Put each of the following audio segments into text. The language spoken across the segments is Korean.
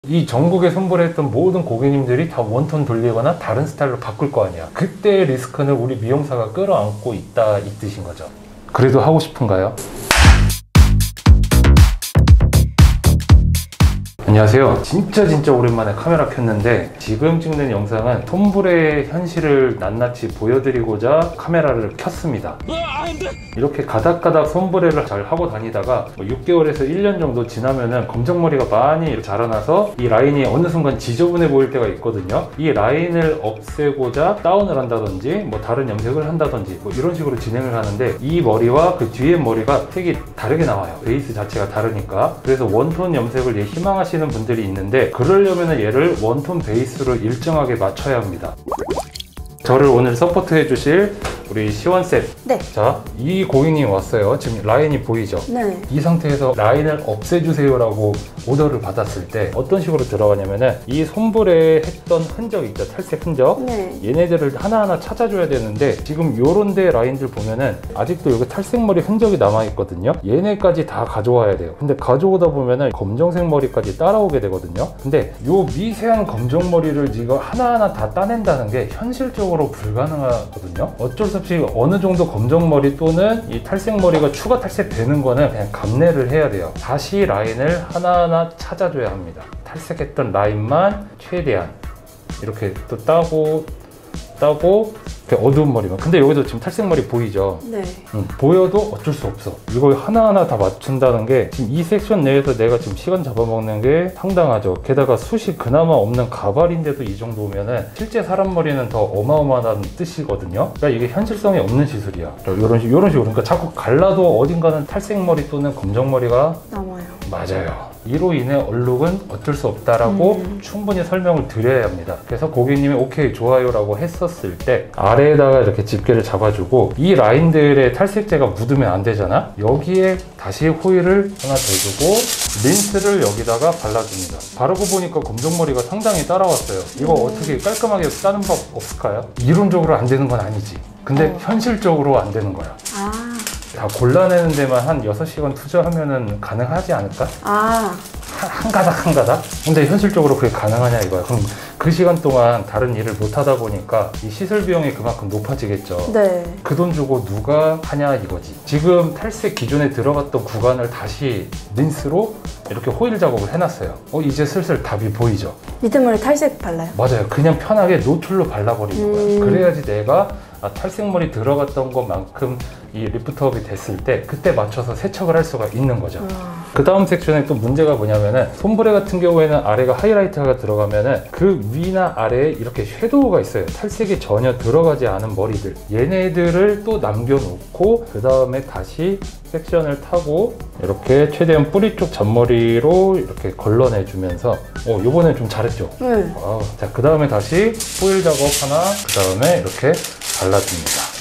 이 전국에 손보라했던 모든 고객님들이 다 원톤 돌리거나 다른 스타일로 바꿀 거 아니야. 그때의 리스크는 우리 미용사가 끌어안고 있다 이 뜻인 거죠. 그래도 하고 싶은가요? 안녕하세요. 진짜 오랜만에 카메라 켰는데 지금 찍는 영상은 손브레의 현실을 낱낱이 보여드리고자 카메라를 켰습니다. 이렇게 가닥가닥 손브레를 잘 하고 다니다가 6개월에서 1년 정도 지나면은 검정머리가 많이 자라나서 이 라인이 어느 순간 지저분해 보일 때가 있거든요. 이 라인을 없애고자 다운을 한다든지 뭐 다른 염색을 한다든지 뭐 이런 식으로 진행을 하는데 이 머리와 그 뒤에 머리가 색이 다르게 나와요. 베이스 자체가 다르니까. 그래서 원톤 염색을 희망하시는 분들이 있는데 그러려면 얘를 원톤 베이스로 일정하게 맞춰야 합니다. 저를 오늘 서포트 해주실 우리 시원쌤. 네. 자, 이 고객님이 왔어요. 지금 라인이 보이죠? 네. 이 상태에서 라인을 없애주세요 라고 오더를 받았을 때 어떤 식으로 들어가냐면은 이 손브레 했던 흔적 있죠? 탈색 흔적. 네. 얘네들을 하나하나 찾아줘야 되는데 지금 요런 데 라인들 보면은 아직도 여기 탈색머리 흔적이 남아있거든요. 얘네까지 다 가져와야 돼요. 근데 가져오다 보면은 검정색 머리까지 따라오게 되거든요. 근데 요 미세한 검정머리를 지금 하나하나 다 따낸다는 게 현실적으로 불가능하거든요. 어쩔 수 없이 어느 정도 검정머리 또는 이 탈색머리가 추가 탈색되는 거는 그냥 감내를 해야 돼요. 다시 라인을 하나하나 찾아줘야 합니다. 탈색했던 라인만 최대한 이렇게 또 따고 이렇게 어두운 머리만. 근데 여기도 지금 탈색머리 보이죠? 네. 보여도 어쩔 수 없어. 이걸 하나하나 다 맞춘다는 게 지금 이 섹션 내에서 내가 지금 시간 잡아먹는 게 상당하죠. 게다가 숱이 그나마 없는 가발인데도 이 정도면은 실제 사람 머리는 더 어마어마한 뜻이거든요. 그러니까 이게 현실성이 없는 시술이야. 이런 식으로. 그러니까 자꾸 갈라도 어딘가는 탈색머리 또는 검정머리가 남아요. 맞아요. 이로 인해 얼룩은 어쩔 수 없다라고 충분히 설명을 드려야 합니다. 그래서 고객님이 오케이 좋아요 라고 했었을 때 아래에다가 이렇게 집게를 잡아주고 이 라인들의 탈색제가 묻으면 안 되잖아. 여기에 다시 호일을 하나 대주고 린스를 여기다가 발라줍니다. 바르고 보니까 검정머리가 상당히 따라왔어요. 이거 어떻게 깔끔하게 따는 법 없을까요? 이론적으로 안 되는 건 아니지. 근데 현실적으로 안 되는 거야. 다 골라내는 데만 한 6시간 투자하면은 가능하지 않을까? 한 가닥? 근데 현실적으로 그게 가능하냐 이거야. 그럼 그 시간 동안 다른 일을 못 하다 보니까 이 시술 비용이 그만큼 높아지겠죠. 네. 그 돈 주고 누가 하냐 이거지. 지금 탈색 기존에 들어갔던 구간을 다시 린스로 이렇게 호일 작업을 해놨어요. 이제 슬슬 답이 보이죠? 밑에머리 탈색 발라요? 맞아요. 그냥 편하게 노출로 발라버리는 거예요. 그래야지 내가 탈색머리 들어갔던 것만큼 이 리프트업이 됐을 때 그때 맞춰서 세척을 할 수가 있는 거죠. 그 다음 섹션에 또 문제가 뭐냐면은 손브레 같은 경우에는 아래가 하이라이터가 들어가면은 그 위나 아래에 이렇게 섀도우가 있어요. 탈색이 전혀 들어가지 않은 머리들, 얘네들을 또 남겨놓고 그 다음에 다시 섹션을 타고 이렇게 최대한 뿌리 쪽 잔머리로 이렇게 걸러내주면서 요번엔 좀 잘했죠? 네. 자, 그 다음에 다시 호일 작업 하나, 그 다음에 이렇게 발라줍니다.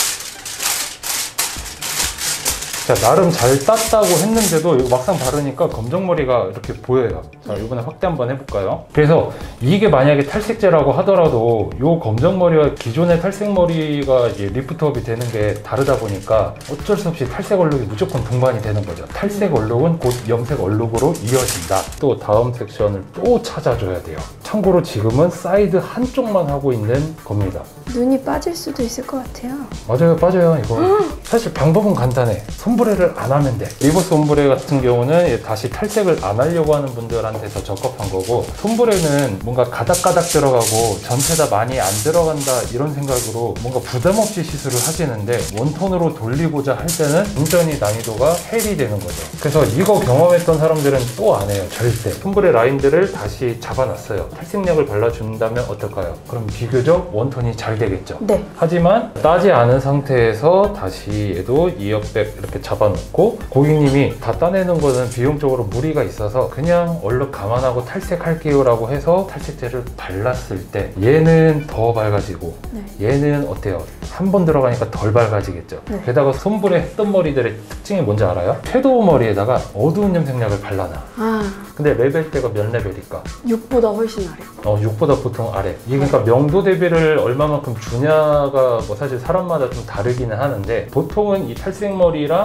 자, 나름 잘 땄다고 했는데도 이거 막상 바르니까 검정머리가 이렇게 보여요. 자, 이번에 확대 한번 해볼까요? 그래서 이게 만약에 탈색제라고 하더라도 이 검정머리와 기존의 탈색머리가 이제 리프트업이 되는 게 다르다 보니까 어쩔 수 없이 탈색 얼룩이 무조건 동반이 되는 거죠. 탈색 얼룩은 곧 염색 얼룩으로 이어진다. 또 다음 섹션을 또 찾아줘야 돼요. 참고로 지금은 사이드 한쪽만 하고 있는 겁니다. 눈이 빠질 수도 있을 것 같아요. 맞아요, 빠져요 이거. 사실 방법은 간단해. 손브레를 안 하면 돼. 리버스 옴브레 같은 경우는 다시 탈색을 안 하려고 하는 분들한테 더 적합한 거고, 손브레는 뭔가 가닥가닥 들어가고 전체 다 많이 안 들어간다 이런 생각으로 뭔가 부담 없이 시술을 하시는데 원톤으로 돌리고자 할 때는 완전히 난이도가 헬이 되는 거죠. 그래서 이거 경험했던 사람들은 또 안 해요. 절대. 손브레 라인들을 다시 잡아놨어요. 탈색약을 발라준다면 어떨까요? 그럼 비교적 원톤이 잘 되겠죠. 네. 하지만 따지 않은 상태에서 다시 얘도 2역백 이렇게 잡아놓고, 고객님이 다 따내는 거는 비용적으로 무리가 있어서 그냥 얼른 감안하고 탈색할게요 라고 해서 탈색제를 발랐을 때 얘는 더 밝아지고 얘는 어때요? 한 번 들어가니까 덜 밝아지겠죠. 게다가 손브레 했던 머리들의 특징이 뭔지 알아요? 섀도우 머리에다가 어두운 염색약을 발라놔. 근데 레벨대가 몇 레벨일까? 6보다 훨씬 아래. 6보다 보통 아래. 이게 그러니까 명도 대비를 얼마만큼 주냐가 뭐 사실 사람마다 좀 다르기는 하는데, 보통은 이 탈색머리랑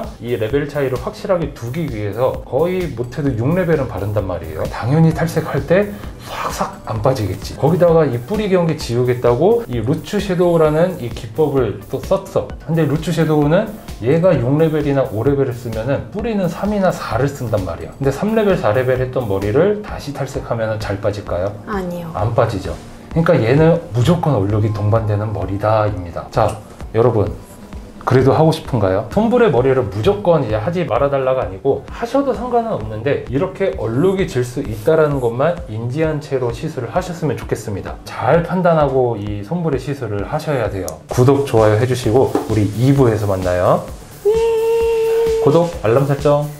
이 레벨 차이를 확실하게 두기 위해서 거의 못해도 6레벨은 바른단 말이에요. 당연히 탈색할 때 싹싹 안 빠지겠지. 거기다가 이 뿌리 경계 지우겠다고 이 루츠 섀도우라는 이 기법을 또 썼어. 근데 루츠 섀도우는 얘가 6레벨이나 5레벨을 쓰면은 뿌리는 3이나 4를 쓴단 말이야. 근데 3레벨, 4레벨 했던 머리를 다시 탈색하면 잘 빠질까요? 아니요. 안 빠지죠. 그러니까 얘는 무조건 얼룩이 동반되는 머리다 입니다. 자, 여러분 그래도 하고 싶은가요? 솜브레 머리를 무조건 이제 하지 말아달라가 아니고 하셔도 상관은 없는데 이렇게 얼룩이 질 수 있다는 것만 인지한 채로 시술을 하셨으면 좋겠습니다. 잘 판단하고 이 솜브레 시술을 하셔야 돼요. 구독, 좋아요 해주시고 우리 2부에서 만나요. 구독, 알람 설정.